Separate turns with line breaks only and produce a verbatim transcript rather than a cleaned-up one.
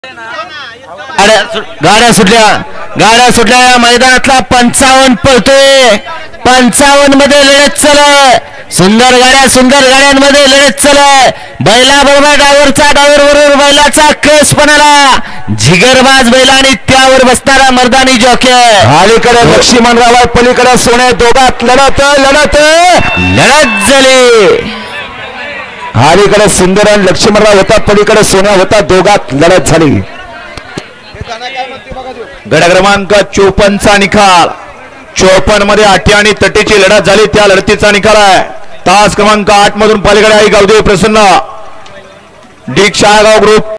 गाड्या सुटल्या गाड्या सुटल्या या मैदानातला पंचावन्न पळतोय पंचावन्न मध्ये लढत चालय सुंदर गाड्या सुंदर गाड्यांमध्ये लढत चालय बैला बरोबर ड्रायव्हरचा ड्रायव्हर बरोबर बैलाचा कस पणाला जिगरबाज बैला आणि त्यावर बसणारा मर्दानी जॉकी अलीकडे लक्ष्मणराव पलीकडे सोने दोघात लढत लढत लढत झाली अलीकडे सुंदर आणि लक्ष्मणराव होता पलीकडे सोन्या होता दोघात लढत झाली गड क्रमांक चोपन्न चा निकाल चोपन्न मध्ये आठी आणि तटीची लढत झाली त्या लढतीचा निकाल आहे तास क्रमांक आठ मधून पलीकडे आई गावदेव प्रसन्न डी शाळगाव ग्रुप